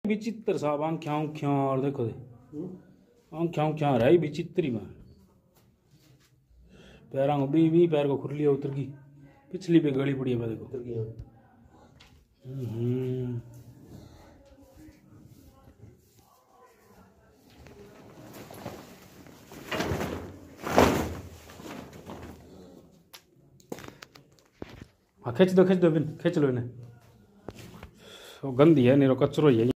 विचित्र साहब आंख्या उंख्या और देखो दे आंख्या उंख्या रही विचित्र ही में पैरों को भी पैर को खुरलिया उतर गई पिछली पे गली पड़ी है देखो उतर गई। हाँ खींच दो बिन खींच लो इन्हें गंदी है नहीं कचरो ही है।